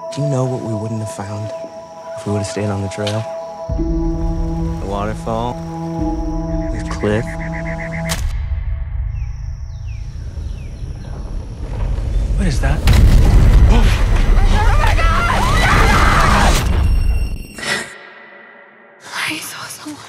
Do you know what we wouldn't have found if we would have stayed on the trail? The waterfall, the cliff. What is that? Oh! I saw someone.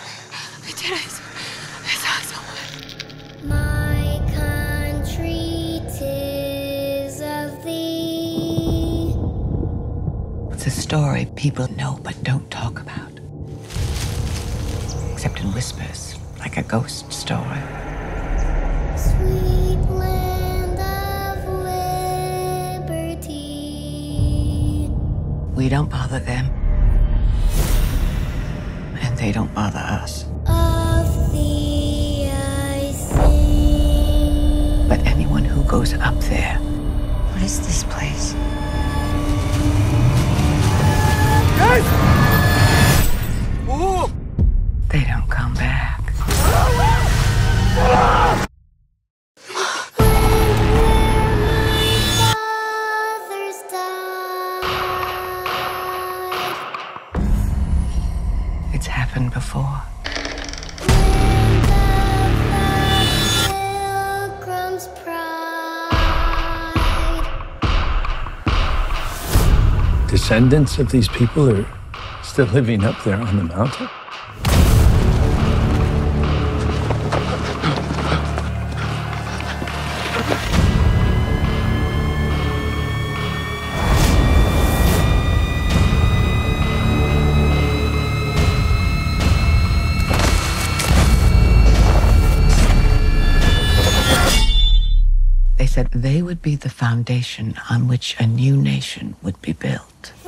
I saw someone. My country, 'tis of thee. It's a story people know but don't talk about. Except in whispers, like a ghost story. Sweet land of liberty. We don't bother them. And they don't bother us. Of thee I sing. But anyone who goes up there, what is this place? Guys! Ooh! They don't come back. It's happened before. Pilgrim's pride. Descendants of these people are still living up there on the mountain? They said they would be the foundation on which a new nation would be built.